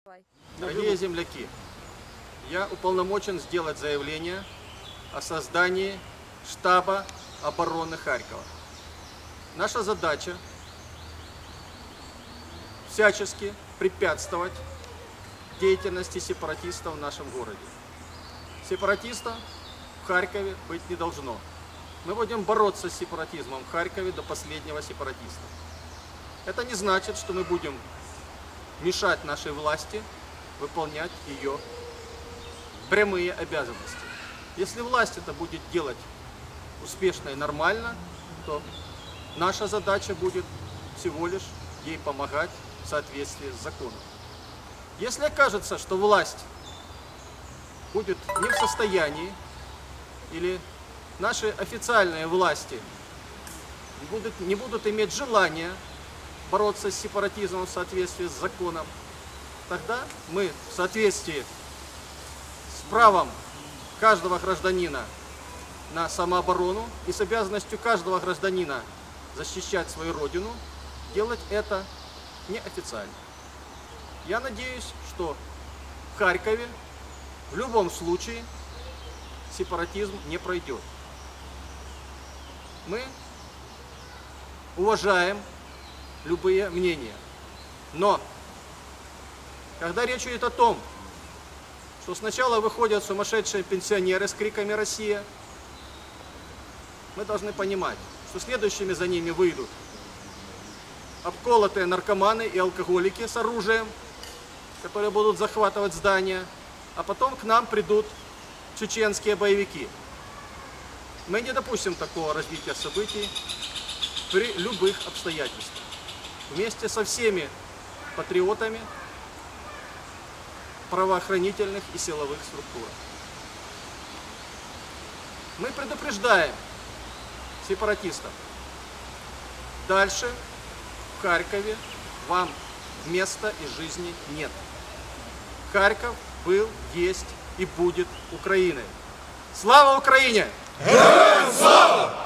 Дорогие земляки, я уполномочен сделать заявление о создании штаба обороны Харькова. Наша задача всячески препятствовать деятельности сепаратистов в нашем городе. Сепаратистов в Харькове быть не должно. Мы будем бороться с сепаратизмом в Харькове до последнего сепаратиста. Это не значит, что мы будем мешать нашей власти выполнять ее прямые обязанности. Если власть это будет делать успешно и нормально, то наша задача будет всего лишь ей помогать в соответствии с законом. Если окажется, что власть будет не в состоянии, или наши официальные власти не будут иметь желания бороться с сепаратизмом в соответствии с законом, тогда мы в соответствии с правом каждого гражданина на самооборону и с обязанностью каждого гражданина защищать свою родину, делать это неофициально. Я надеюсь, что в Харькове в любом случае сепаратизм не пройдет. Мы уважаем любые мнения, но когда речь идет о том, что сначала выходят сумасшедшие пенсионеры с криками «Россия», мы должны понимать, что следующими за ними выйдут обколотые наркоманы и алкоголики с оружием, которые будут захватывать здания, а потом к нам придут чеченские боевики. Мы не допустим такого развития событий при любых обстоятельствах. Вместе со всеми патриотами правоохранительных и силовых структур. Мы предупреждаем сепаратистов. Дальше в Харькове вам места и жизни нет. Харьков был, есть и будет Украиной. Слава Украине! Героям слава!